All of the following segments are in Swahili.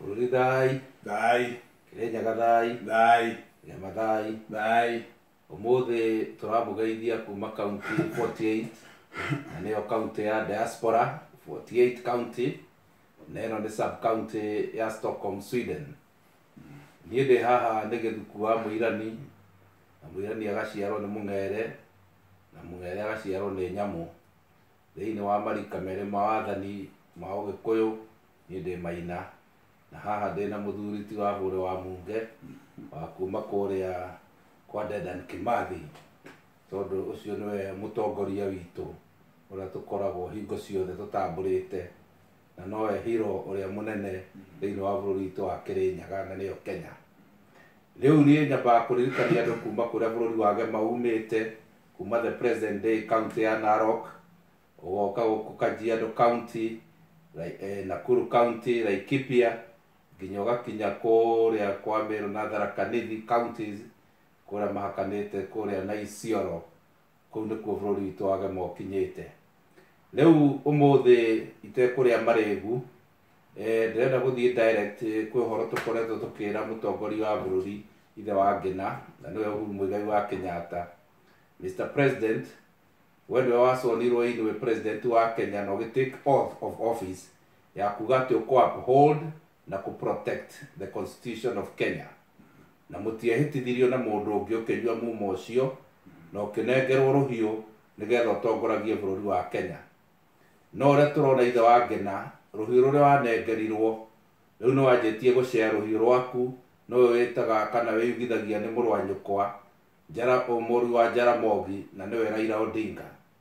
Bururi thai. Thai. Kirenyaga thai. Thai. Nyama thai. Thai. Umuthi turamugeithia kuma county 48 na niyo county ya diaspora 48 county na ino ni sub county ya Stockholm, Sweden. Niĩ ndĩ haha nĩ gĩthuku wa mũirani na mũirani agaciarwo nĩ mũng'ere na mũng'ere agaciarwo nĩ nyamũ. Thĩinĩ wa marika merĩ ma wathani ma Ũgĩkũyũ niĩ ndĩ Maina na haha ndĩ na mũthuri ti wa bũrĩ wa Munge wa kuma kũrĩa kwa Dedan Kimathi, tondũ ũcio nĩwe mũtongoria witũ ũrĩa tũkoragwo hingo ciothe tũtambũrĩte na nowe hero ũrĩa mũnene thĩinĩ wa bũrũri witũ wa Kĩrĩnyaga na nĩyo Kenya. Rĩu niĩ nyambaga kũririkania andũ kuma kũrĩa bũrũri wage maumĩte, kuma the present day county ya Narok, ũgoka gũkũ Kajiado county, Nakuru county, Laikipia, nginya ũgakinya kũrĩa kwa Meru na Tharaka Nithi counties, kũrĩa mahakanĩte kũrĩa na Isiolo, kũu nĩkuo bũrũri witũ wage mokinyĩte. Rĩu ũmũthĩ itekũrĩa marĩgu, ndĩrenda gũthiĩ direct kwĩ ũhoro tũkoretwo tũkĩra mũtongoria wa bũrũri ithe wa Ngina na nĩwe Uhuru Muigai wa Kenyatta. Mr. President, we nĩwe waconirwo inĩ wĩ president wa Kenya na ũgĩtake oath of office ya kuga atĩ ũkũ uphold na protect the constitution of Kenya, na mũtiehĩtithirio na mũndũ ũngĩ ũkĩnyua muma ũcio na ũkĩnengerwo rũhiũ nĩgetha ũtongoragie bũrũri wa Kenya. No ũrĩa tũrona ithe wa Ngina, rũhiũ rũrĩa wanengerirwo rĩu nĩ wanjĩtie gũcea rũhiũ rwaku, nowe wĩtaga kana wĩyugithagia nĩ mũrũ wa nyũkwa mũrũ wa Jaramogi na nĩwe Raila Odinga.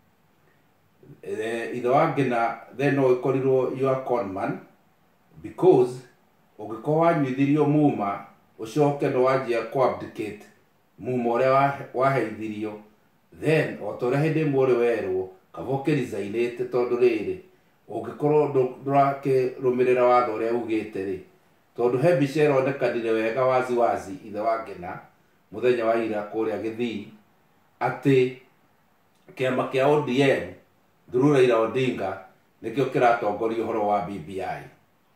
Ithe wa Ngina then no ũkorirwo you are conman because ũngĩkorwo wanyuithirio muma ũcoke nĩ wanjia abdicate muma ũrĩa waheithirio, then o ta ũrĩa hĩndĩ ĩmwe ũrĩ werwo kaba ũkĩresignĩte, tondũ rĩrĩ ũngĩkorwo ndũrakĩrũmĩrĩra watho ũrĩa ugĩte rĩ, tondũ he mbica ĩronekanire wega wazi wazi ithe wa Ngina mũthenya wa ira kũrĩa Gĩthii atĩ kĩama kĩa ODM through Raila Odinga nĩkĩo kĩratongoria ũhoro wa BBI.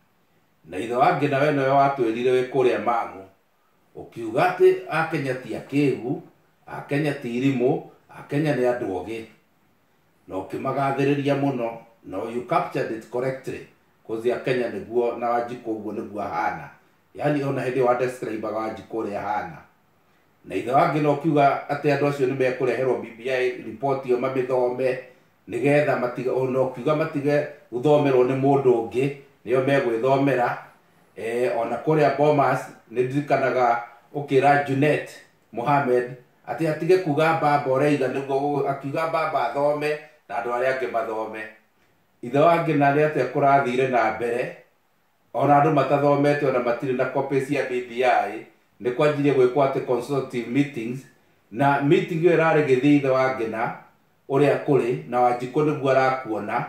Na ithe wa Ngina we nĩwe watwĩrire wĩ kũrĩa Mang'u ũkiuga atĩ Akenya ti akĩĩgu, Akenya ti irimũ, Akenya nĩ andũ ogĩ, na ũkĩmagathĩrĩria mũno, no you captured it correctly because Akenya nĩguo na Wanjikũ ũguo nĩguo ahana, yani ona hĩndĩ wa describe Wanjikũ ũrĩa ahana. Na ithe wa Ngina ũkiuga atĩ andũ acio nĩ mekũreherwo BBI report ĩyo mamĩthome nĩgetha matige, ona ũkiuga matige gũthomerwo nĩ mũndũ ũngĩ, nĩyo megwĩthomera. Ona kũrĩa Bomas nĩ ndirikanaga ũkĩra Junet Mohamed atĩ atige kuga Baba ũraiga, nĩguo akiuga Baba athome na andũ arĩa angĩ mathome. Ithe wa Ngina nĩ atĩa kũrathire na mbere, ona andũ matathomete ona matirĩ na copy cia BBI, nĩ kwanjirie gwĩkwo atĩ consultative meetings, na meeting ĩyo ĩrarĩ Gĩthii ithe wa Ngina ũrĩa kũrĩ na Wanjikũ nĩguo arakuona,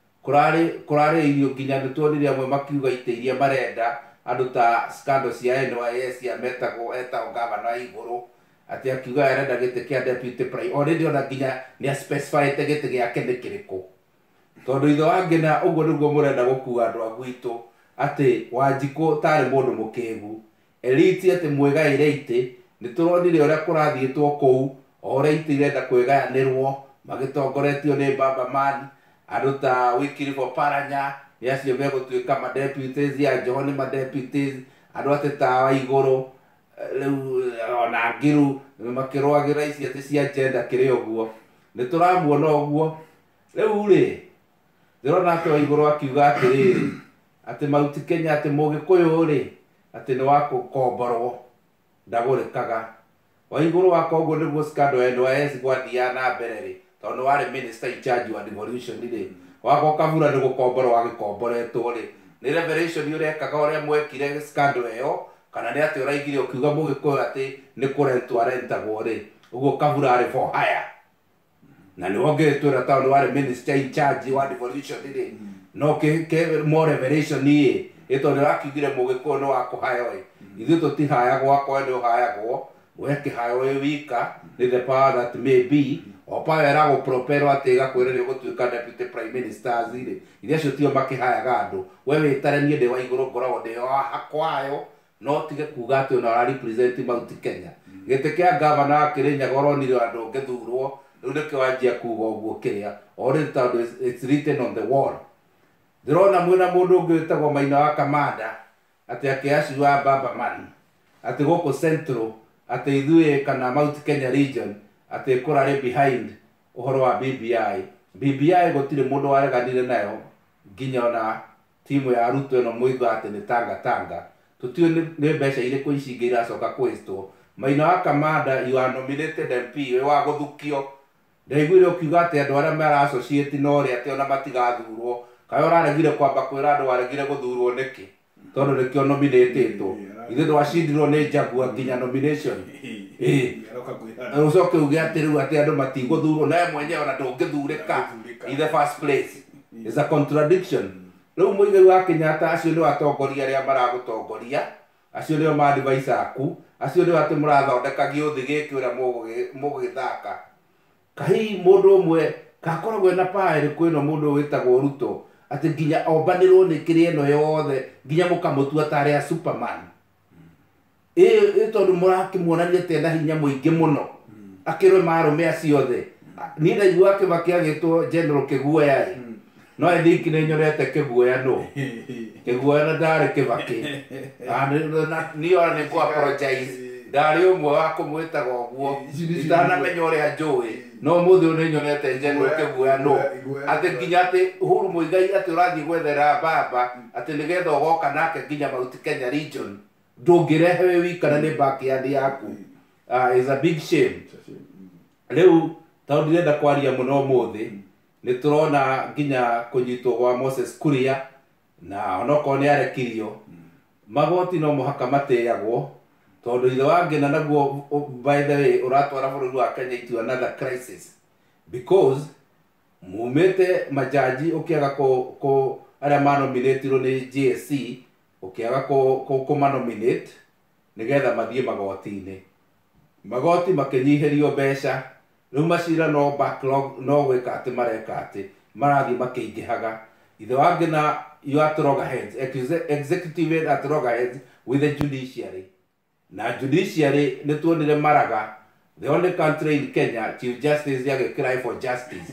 kũrarĩ irio nginya nĩ tuonire amwe makiuga itĩ iria marenda andũ ta scandal cia NYS ya etagwo gavana wa igũrũ, atĩ akiuga arenda gĩtĩ kĩa deputy prime, already ona nginya nĩ specified gĩtĩ gĩake nĩ kĩrĩkũ, tondũ ithe wa Ngina ũguo nĩguo mũrenda gũkua andũ a gwitũ atĩ Wanjikũ tarĩ mũndũ mũkĩĩgu, elite atĩ mwĩgaĩre itĩ. Nĩ tũronire ũrĩa kũrathiĩtwo kũu, o ũrĩa itĩ irenda kwĩgayanĩrwo magĩtongoretio nĩ Baba Man, andũ ta Wycliffe Oparanya nĩ acio megũtuĩka ma-deputies, ya Joho nĩ ma-deputies, andũ atĩ ta Waigũrũ rĩu ona Ngiru makĩrũagĩra ici atĩ cia gender kĩrĩ ũguo, nĩ tũramuona ũguo. Rĩu rĩ ndĩrona atĩ Waigũrũ akiuga atĩrĩrĩ atĩ Mount Kenya atĩ Mũgĩkũyũ rĩ atĩ nĩ wa gũkomborwo ndagũrĩkaga. Waigũrũ waka ũguo nĩguo scandal ya NYS gwathiaga na mbere rĩ, tondũ warĩ minister in charge wa devolution rĩ, wagoka bura nĩ gũkomborwo wagĩkomboretwo rĩ, nĩ revelation ũrekaga ũrĩa mwekire scandal ĩyo, kana nĩ atĩ ũraigire ũkiuga Mũgĩkũyũ atĩ nĩ kũrentwo arentagwo rĩ, ũguo kabura arĩ for hire, na nĩ wongeretwo tondũ warĩ minister in charge wa devolution rĩ, no more revelation ĩ tondũ wakiugire Mũgĩkũyũ nĩ wa kũhaywo ĩ, ithuĩ tũtihayagwo, akwa nĩ ũhayagwo, wekĩhayo wĩ wika, nĩ the power that may be, opa wera go propero atega kwirere gutuika deputy prime ministers ire iria cio tio makihayaga andu we witarenie ndi wa iguru ngoragwo ndi hakwayo no tige kuga ati ona represent Mount Kenya gite kia governor Kirinyaga oronire andu ngithurwo riu nike wanjia kuga uguo kiria ori tondu it's written on the wall ndirona mwina mundu ungi witagwo Maina wa Kamanda ati akiaci wa Baba Man ati goko central ati ithuĩ kana Mount Kenya region ati kurari behind uhoro wa BBI gutire mundu wareganire nayo nginya ona timu ya Ruto eno muiga ati ni tanga tutio ni mbeca iriku ici ngira coka kwistwo Maina wa Kamanda you are nominated MP we wa guthukio ndaiguire ukiuga ati andu aria mara associate no ri ati ona matigathurwo kayo raregire kwamba kwira andu waregire guthurwo niki tondu nikio nominatetwo ithe ndwacindirwo ni Njagua nginya nomination ucoke uge ati riu ati andu matiguthurwo nawe mwenyewe ona ndungithurika in the first place is a contradiction riu muigai wa Kenyatta acio ni atongoria aria maragutongoria acio ni ma advisor aku acio ni ati murathondeka giuthi giki uria mugithaka kahi mundu umwe gakoragwo na pairi kwino mundu witagwo Ruto ati nginya ombanirwo ni kiri eno yothe nginya mukamutua tari a Superman tondu murakimwonania ati ena hinya muingi muno akirwe marume aciothe ni ndaigua Kibaki agitwo General Kiguoya no I think ni nyorete Kiguoya no Kiguoya na ndari Kibaki ni ora ni ku apologize ndari umwe wa kumwitaga uguo itanamenya uria njui no muthi ni nyonete General Kiguoya no ati nginya ati Uhuru Muigai ati urathii gwethera Baba ati nigetha ugoka nake nginya Mount Kenya region ndungirehe we wikana ni backyard yaku is a big shame riu tondu ndirenda kwaria muno muthi ni turona nginya kunyitwo gwa Moses Kuria na onoko ni arekirio magoti no muhaka mateyagwo tondu ithe wangena naguo by the way uratwara bururi wa Kenya into another crisis because mumete majaji ukiaga ko aria manominatirwo ni JSC ukiaga ko manominate nigetha mathie magoti makinyiherio mbeca riu macira no backlog no gwika ati mareka ati marathie makiingihaga ithe wangena you have to loggerheads executive at loggerheads with the judiciary na judiciary ni tuonire maraga the only country in Kenya chief justice yake cry for justice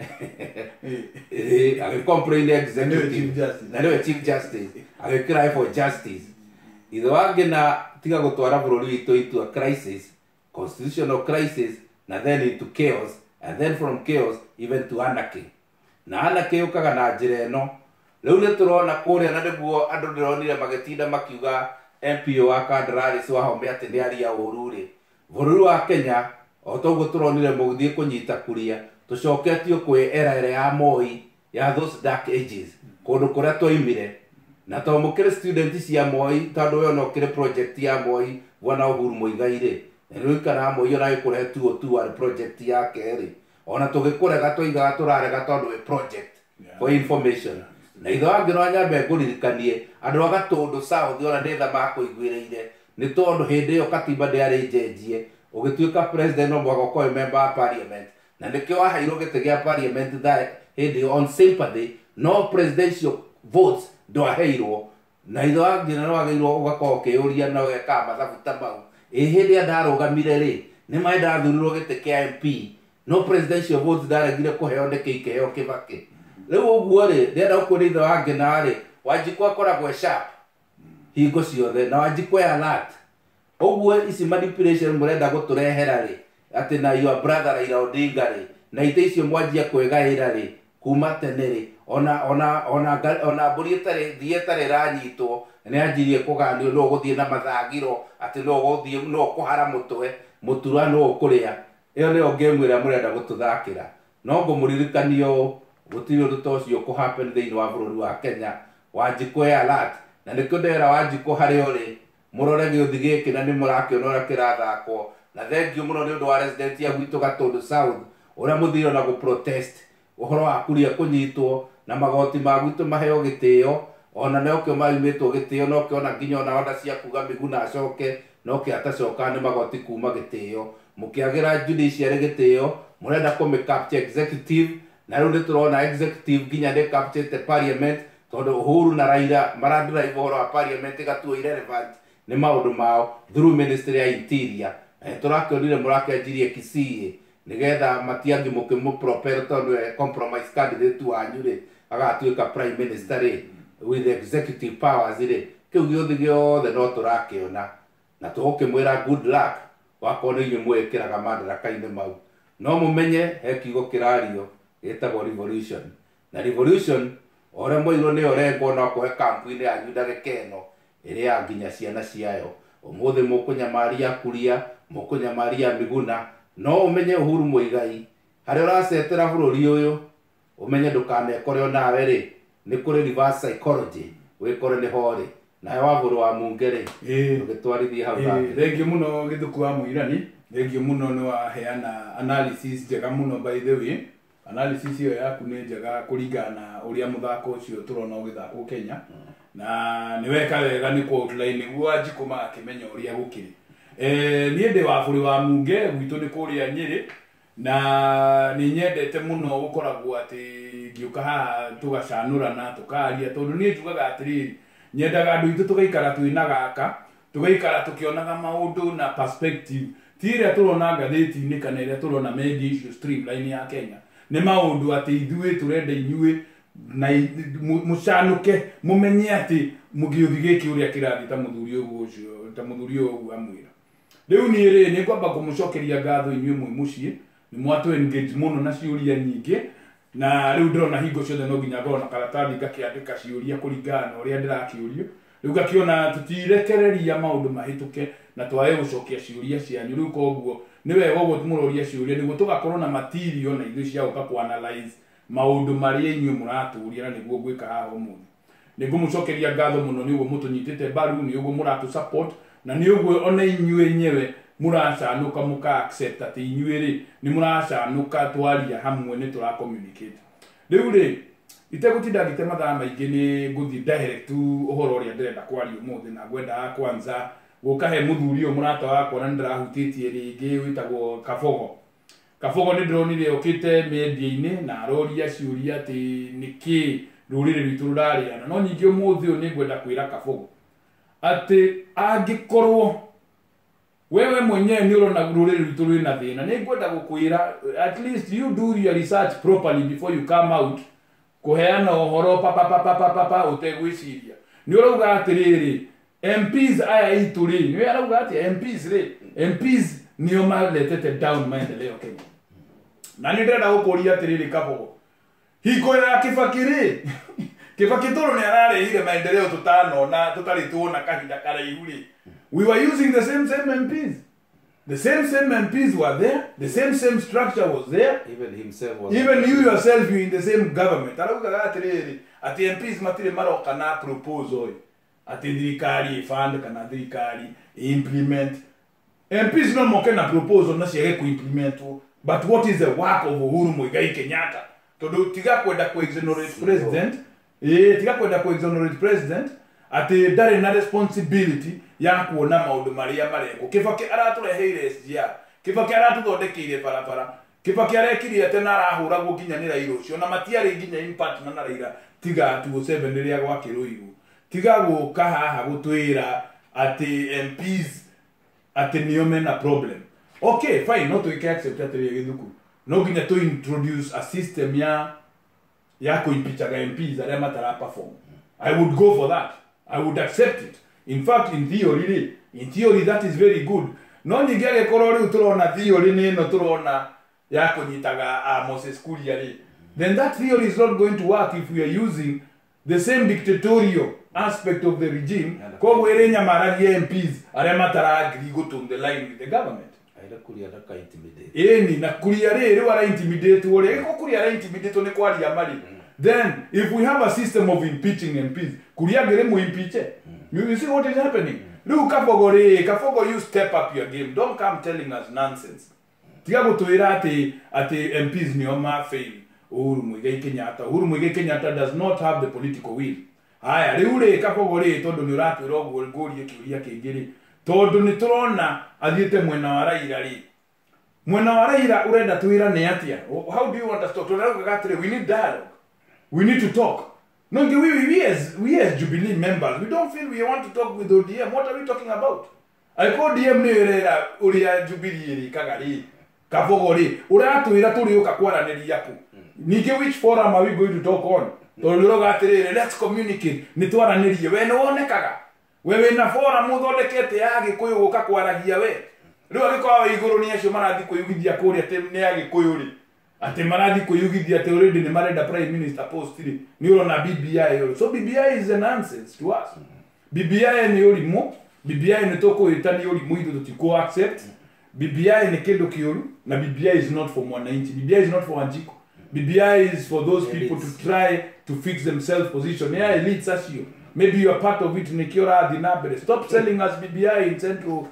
I complain executive na no chief justice I cry for justice ithe wangena tiga gutwara bururi witu into a crisis constitutional crisis na then into chaos and then from chaos even to anarchy na anarchy ukaga na njira eno riu ni turona kuria na niguo andu ndironire magitinda makiuga MPO wa Kandarari wa Home ati ni aria ururi bururi wa Kenya otoguo turonire muguthie kunyita kuria tucoketio kwi era ya Moi ya those dark ages kundu kuria twaimire na to mukire student cia Moi tondu we no kire project ya Moi bwana Uhuru Muigai ri riu kana Moi ona ikure tu ari project yake ri ona tugikurega twiga turarega tondu we project for information na ithe wangi no nyambe nguririkanie andu agatundu south ona ndetha makuiguireire ni tondu hindi yo katiba ndiari njenjie ugituika president no mwaka ko member of parliament na nikio wahairwo gite gia parliament that hindi on sympathy no presidential votes ndwaheirwo na ithe wangi no wageirwo ugakoo kiuria na weka mathabu ta mau hindi andarugamire ri ni mai ndathurirwo gite kia MP no presidential votes ndaregire kuheo nikikeheo Kibaki riu uguo ri ndenda ukuri ithe wangi na ri Wanjiku akoragwo sharp hingo ciothe na Wanjiku alert uguo ici manipulation murenda guturehera ri ati na your brother Raila Odinga ri na ite icio mwanjia kwegaira ri kuma tene ri ona mburi itari ranyitwo ni anjirie kuganio no guthie na mathagiro ati no guthie no kuhara mutwe mutura no ukuria iyo ni game ira murenda gututhakira no ngumuririkanio gutiri undu tocio ku happen thiini wa bururi wa Kenya Wanjiku alert na nikio ndera Wanjiku hari uri murore giuthi giki na ni murakiona ura kirathakwo na thengio muno ni undu wa resident ya gwitu Gatundu South uria muthiro na gu protest uhoro wa kuria kunyitwo na magoti ma gwitu maheo gitio ona no kio maimitwo gitio no kiona nginya ona onda cia kuga Miguna acoke no ki atacoka ni magoti kuma gitio mukiagira judiciary gitio murenda capture executive na riu niturona executive ginya de capture the parliament tondu Uhuru na Raila maradira igoro wa parliament gatuo irrelevant ni maundu mao through ministry ya interior turakionire murakianjirie Kisii nigetha matiangi mukimupropel tondu compromise candidate wanyu ri agatuika prime minister ri with executive powers ri kiu giothe no turakiona na tukimwira good luck wakona inyu mwekiraga madaraka-ini mau no mumenye he kiugo kirario gitagwo revolution na revolution ore moiro ni orengwo no kwe kampu-ini yanyu ndagika ino iria nginya ciana ciayo umuthi mukunyamaria kuria mukunyamaria Miguna no umenye Uhuru Muigai hari uracetera bururi uyu umenye ndukanekore onawe ri ni kuri reverse psychology wikore ni hori na waburu wa mungere ugitwarithia hau thengi muno githuku wa muirani thengi muno ni waheana analysis njega muno by the way analysis iyo yaku ni njega kuringana uria muthako ucio turona ugithako Kenya na ni weka wega ni kwa outline guo njikuma akimenya uria gukiri ni ndi wa buri wa munge gwitu ni kuria Nyeri na ni nyendete muno gukoragwo ati ngiuka haha tugacanurana tukaria tondu ni njugaga atiriri nyendaga andu itu tugaikara twina gaka tugaikara tukionaga maundu na perspective tire turona ngatheti-ini kana iria turona media issue streamline ya Kenya ni maundu ati ithuĩ turenda inyuĩ na mucanuke mumenye ati mugiuthi giki uria kirathi ta muthuri uguo amwira riu ni ri ni kwamba kumucokeria ngatho inyuĩ mwe mucii ni mwatu engage muno na ciuria nyingi na riu ndirona hingo ciothe no nginya ngorwo na karatathi ngakiandika ciuria kuringana na uria ndirakiurio riu ngakiona tutirekereria maundu mahituke na twae gucokia ciuria cianyu riu koguo ni wega uguo tumuroria ciuria niguo tugakorwo na material na ithuĩ cia guka analyze maundu maria inyuĩ muraturia na niguo gwika haha umuthi ningumucokeria ngatho muno ni uguo mutunyitite mbaru ni uguo muratu support na ni uguo ona inyuĩ nyewe muracanuka muka accept ati inyuĩ ri ni muracanuka twaria hamwe ni tura communicate riu ri itegutinda ngite mathaa maingi ni nguthi direct uhoro uria ndirenda kwaria umuthi na ngwenda kwanza gukahe muthuri uyu murata wakwa na ndirahutitie ringi witagwo Kabogo ni ndronire ukite media-ini na aroria ciuria ati niki rurire ritu rurariana no nyingi umuthi uyu ni ngwenda kwira Kabogo ati angikorwo wewe mwenyewe ni urona rurire ritu rwina thina ni ngwenda gukwira at least you do your research properly before you come out kuheana uhoro papa utegwiciria ni urauga atiriri MPs aya ituri ni arauga ati MPs nio maletete down maendeleo Kenya na ni ndenda gukuria atiriri Kabogo hingo ya Kibaki toro ni ararehire maendeleo tutanona tutari tuona kahinda karaihu ri we were using the same MPs. The same MPs were there. The same structure was there. Even himself was. Even you yourself, you in the same government. Arauga atiriri ati MPs matire maroka na proposal ati thirikari fund kana thirikari implement. MPs no moke na proposal na ciage ku implement. But what is the work of Uhuru Muigai Kenyatta? Tondu tiga kwenda ku exonerate president. Tiga kwenda ku exonerate president. Ati ndari na responsibility ya kuona maundu maria mareko Kibaki aratureheire SGR Kibaki aratuthondekeire barabara Kibaki arekirie ate na arahura gukinyanira irucio na matiari nginya impact na Raila tiga 27 riria gwakiruiru tiga guka haha gutwira ati MPs ati nio mena problem okay fine no to accept ati githuku no nginya to introduce a system ya kuimpichaga MPs aria matara perform I would go for that. I would accept it. In fact, in theory that is very good. No nyingege korori uturona theory nino turona ya kunyitaga Moses Kuria ri. Then that theory is not going to work if we are using the same dictatorial aspect of the regime. Ko werenya maragi MPs aria matara agree go to the line with the government. Aida Kuria daka intimidate. Ni na Kuria ri wara intimidate wore ko Kuria ra intimidate ne kwaria mari. Then, if we have a system of impeaching MPs, Kuria geremu impeache. You see what is happening? Look, Kabogo, you step up your game. Don't come telling us nonsense. Tiago tuira ati MPs ni oma fail. Uhuru Muigai Kenyatta does not have the political will. Haya, riure Kabogo tondu ni uratwira guoria kiuria kingiri. Tondu ni turona athiete mwena wa Raila ri. mwena wa Raila urenda tuirane atia. How do you want us to talk? We need dialogue. We need to talk. No, we as Jubilee members, we don't feel we want to talk with ODM. What are we talking about? I call DM Nera Uria Jubilee Kagari, Kavori, Uratu Iratu Kakwana Yaku. Nige, which forum are we going to talk on? Let's communicate. Nitwara Neri, when no one Kaga. Wewe na forum mudolekete yage koyo okakwaragia we. Riu agikwa iguru ni acio marathi kuyugithia kuri ate ne agikuyu ri. Ate marathi kuyugithia ate already ne marenda prime minister post ri. Ni urona BBI. So BBI is a nonsense to us. BBI ni urimu, BBI ni toko itani urimu itu tutiko accept. BBI ni kendo kiuru na BBI is not for mwananchi. BBI is not for Wanjiku. BBI is for those people to try to fix themselves position. Yeah, elites as you. Maybe you are part of it, Nikiora Dinabere. Stop selling us BBI in Central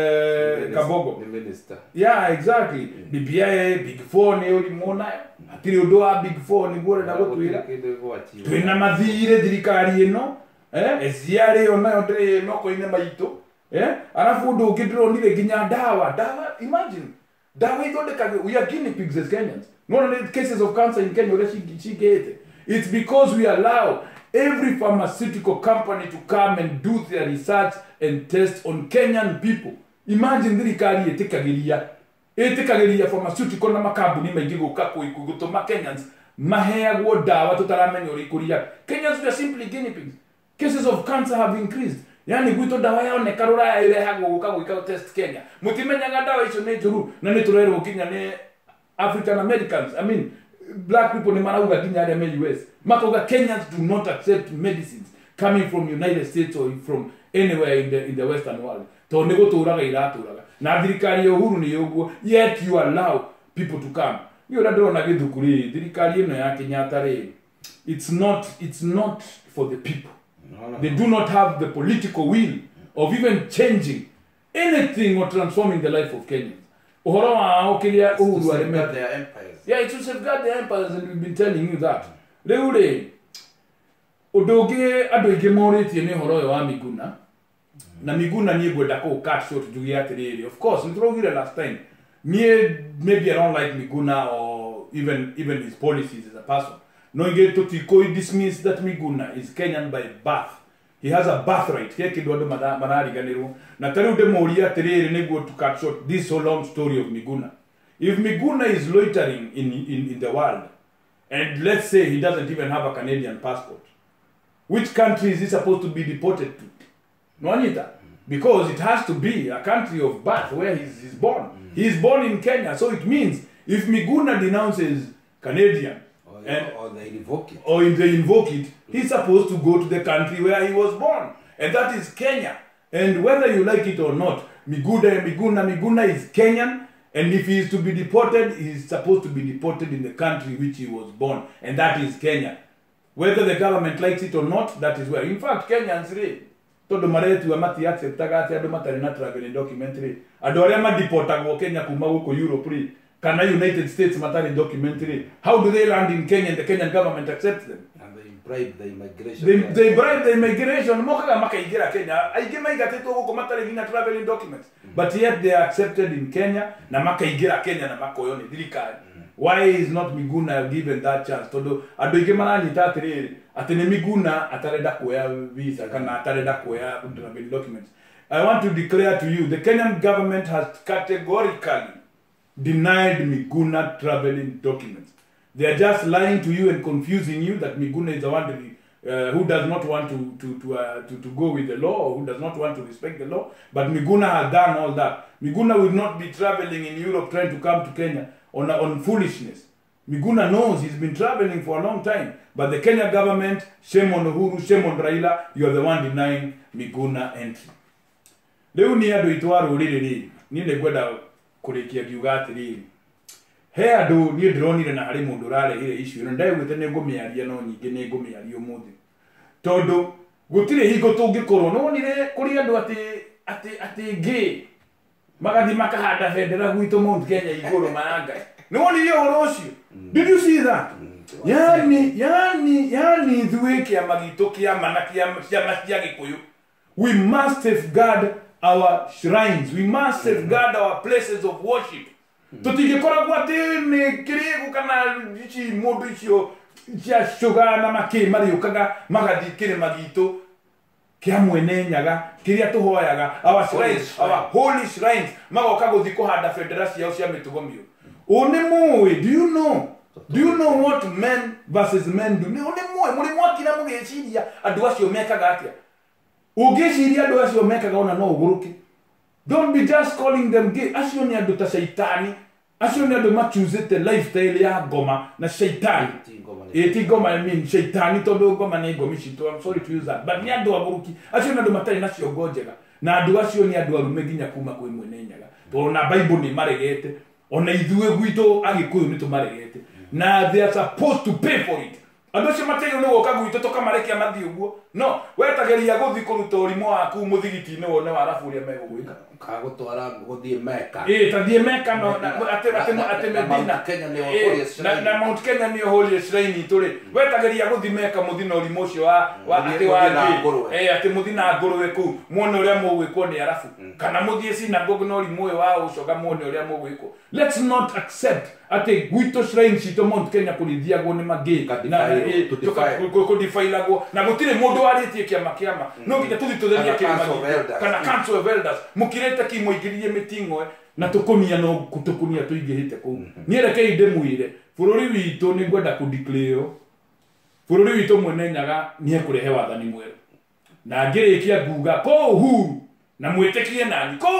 Kabogo. The minister. Yeah, exactly. BBI, Big Four, Neoli Mona, Atiriodoa, Big Four, Nigore, Nagotuira. Twina Madire, Dirikari, no? Esiare, or Noko in the Maito. Arafudo, Kidro, Nileginia, Dawa. Imagine. Dawa, we are guinea pigs as Kenyans. One of the cases of cancer in Kenya, she get it. It's because we allow every pharmaceutical company to come and do their research and test on Kenyan people. Imagine dirikari etekagiria pharmaceutical na makambuni maingi guka gutuma Kenyans maheagwo dawa tutaramenya uri kuria. Kenyans are simply guinea pigs. Cases of cancer have increased. Yani gwito dawa yao ne karura irehagwo guka gwika test Kenya. Mutimenyaga dawa icio ne juru na ne turero kinya ne African Americans. I mean, black people ni marauga ginya ya US. Makoga Kenyans do not accept medicines coming from United States or from anywhere in the Western world. To nego turaga iraturaga. Na thirikari ya Uhuru ni yoguo, yet you allow people to come. Ni ora ndona githukuri thirikari ino ya Kenyatta ri. It's not for the people. No. They do not have the political will of even changing anything or transforming the life of Kenyans. Uhuru wa okilia Uhuru wa their empires. Yeah, it will safeguard their empires, and we've been telling you that. Reule, odoge adoige moreti ne horo wa Miguna. Na Miguna ni gwenda ko cut short jugi atiriri. Of course, we throw it last time. Maybe I don't like Miguna or even his policies as a person. No get to dismiss that Miguna is Kenyan by birth. He has a birthright. Here kidodo manari ganero. Na tari de moria atiriri ne go to cut short this so long story of Miguna. If Miguna is loitering in the world, and let's say he doesn't even have a Canadian passport, which country is he supposed to be deported to? No, Anita. Because it has to be a country of birth where he's born. He is born in Kenya, so it means if Miguna denounces Canadian, or they invoke it, he's supposed to go to the country where he was born, and that is Kenya. And whether you like it or not, Miguna is Kenyan. And if he is to be deported, he is supposed to be deported in the country which he was born. And that is Kenya. Whether the government likes it or not, that is where. In fact, Kenyans say, todo maretu amati acceptaga ati ado matari na travel documentary. Ado aria ma deportago Kenya kuma huko Europe ri. Kana United States matari documentary. How do they land in Kenya and the Kenyan government accepts them? And they bribe the immigration. They bribe the immigration. Mokaga makaigira Kenya. Aigema igateto huko matari vina traveling documents. But yet they are accepted in Kenya. Na makaigira Kenya na makoyoni dirikari. Why is not Miguna given that chance? Todo adoigema na nitatiriri. Atene Miguna atareda kuya visa kana atareda kuya traveling documents. I want to declare to you, the Kenyan government has categorically denied Miguna traveling documents. They are just lying to you and confusing you that Miguna is the one who does not want to go with the law, or who does not want to respect the law. But Miguna has done all that. Miguna will not be traveling in Europe trying to come to Kenya on foolishness. Miguna knows he's been traveling for a long time. But the Kenya government, shame on Uhuru, shame on Raila, you are the one denying Miguna entry. Leo ni ado itwaro riri ni negwenda kurikia giuga atiri. He ado ni ndronire na hari mundu rare ire issue no ndai gwite ne ngumiaria no nyinge ne ngumiaria umuthi. Tondu gutire higo tungikorwo no nire kuri andu ati gay magathi makahanda bendera gwitu Mount Kenya iguru maanga. No ni yo ucio. Did you see that? Yani thueke amagito kia manakia cia Gikuyu. We must safeguard our shrines. We must safeguard our places of worship. tutingikoragwo ati ni kirigu kana ici mundu icio cia sugar na make mariukaga magathi kirima gitu kia mwene nyaga kiria tuhoyaga our shrines our holy shrines magoka guthi kuhanda federa ciao cia mitugo miu one moe do you know what men versus men do? One moe muri mwakira mugeciria andu acio mekaga atia ugeciria andu acio mekaga ona no uguruke. Don't be just calling them gay. Acio ni andu ta shaitani, acio ni andu machuzete lifestyle ya ngoma na shaitani. Eti ngoma I mean shaitani tondu ngoma ni ngomi citu. I'm sorry to use that, but ni andu aguruki. Acio ni andu matari na ciongo njega, na andu acio ni andu arume ginya kuma kwi mwene nyaga. To na Bible ni maregete, ona ithue gwitu agikuyu ni tumaregete, na they are supposed to pay for it. Andu acio matego ni woka gwitu tokamareke mathi uguo. No, wetageria guthi kuruta urimo waku muthigiti-ini wone warafu uria megugwika kagutwara guthie meka tathie meka no ate medina Kenya ni holy shrine na Mount Kenya ni holy shrine turi wetageria guthi meka muthina urimo ucio wa ate wathi ate muthina nguruwe ku muone uria mugwikwo ni arafu kana muthie synagogue no urimo wa ucoga muone uria mugwikwo. Let's not accept ate gwito shrine cito Mount Kenya kulithiagwo ni magi na kudifailagwo na gutire mundu aritie kiama no nginya tuthi tutheria kirima kana council of elders mukirete ki muigirie mitingo na tukunia no kutukunia tuigihite ku ni rekei ndemwire bururi witu ni ngwenda ku declare bururi witu mwene nyaga ni ekurehe wathani mweru na ngirikia nguga ko Uhuru na mwitekie nani ko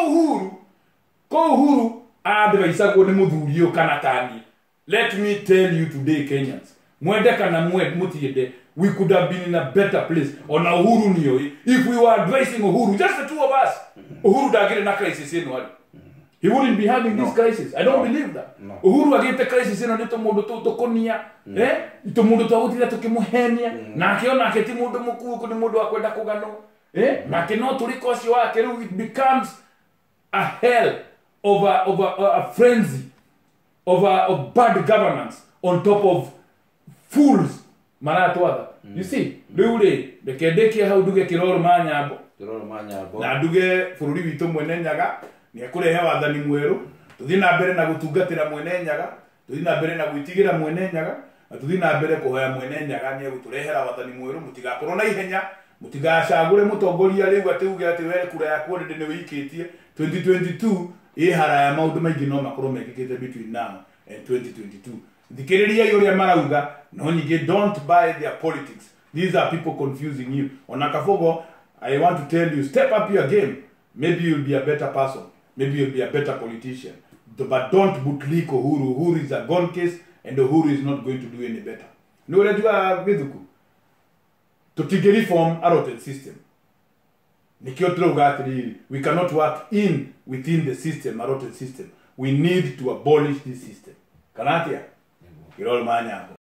Uhuru advaisagwo ni muthurio kana tani. Let me tell you today Kenyans, mwende kana mutiende, we could have been in a better place on Uhuru niyo if we were advising Uhuru, just the two of us. Uhuru dagire na crisis ino ali, he wouldn't be having this crisis. I don't believe that. Uhuru agite crisis ino nito mundu tukonia ito mundu twagutira tukimuhenia na akiona aketi mundu mukuku ni mundu akwenda kugano na kino turiko acio wake it becomes a hell of a frenzy of bad governance on top of fools maratwatha. You see, riure rekendekia hau nduge kiroro manyambo na nduge bururi witu mwene nyaga ni ekurehe wathani mweru, tuthi na mbere na gutungatira mwene nyaga, tuthi na mbere na gwitigira mwene nyaga, na tuthi na mbere kuhoya mwene nyaga ni eguturehera wathani mweru. Mutigakorwo na ihenya, mutigacagure mutongoria riu ati uge ati we kura yaku ndi ni wikitie 2022 ihara ya maundu maingi no makorwo mekikite between now and 2022. Thikiriria yuria marauga no nyingi, don't buy their politics. These are people confusing you. Onakafogo, I want to tell you, step up your game. Maybe you'll be a better person, maybe you'll be a better politician, but don't bootlick Uhuru. Uhuru is a gone case and Uhuru is not going to do any better. No, unajua githuku tutigeri form a rotten system. We cannot work within the system, a rotten system. We need to abolish this system. Kanatia? Kirol manyako.